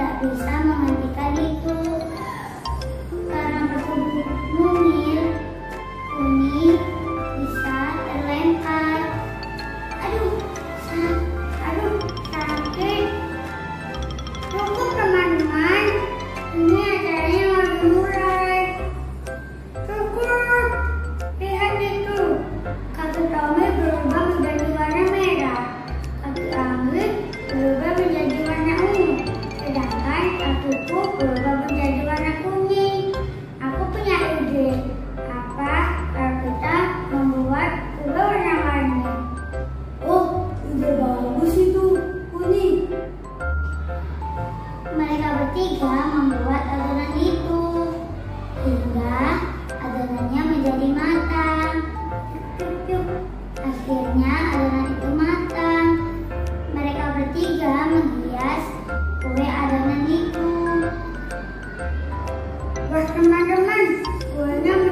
tidak bisa menghentikan itu. Karena bertubuh mungil, kuning bisa terlempar. Aduh, sakit. Tunggu teman-teman, ini acaranya mau dimulai. Cukup, lihat itu. Kaki Tommy berubah menjadi warna merah. Kaki Anggi berubah menjadi warna ungu. Sedangkan kakiku berubah menjadi warna kuning. Aku punya ide. Apa kalau kita membuat kuda warna-warni? Oh, ide bagus itu, kuning. Mereka bertiga membuat adonan itu hingga adonannya menjadi matang. Akhirnya adonan itu matang. Mereka bertiga menghias kue adonan itu. Wah teman-teman, kuenya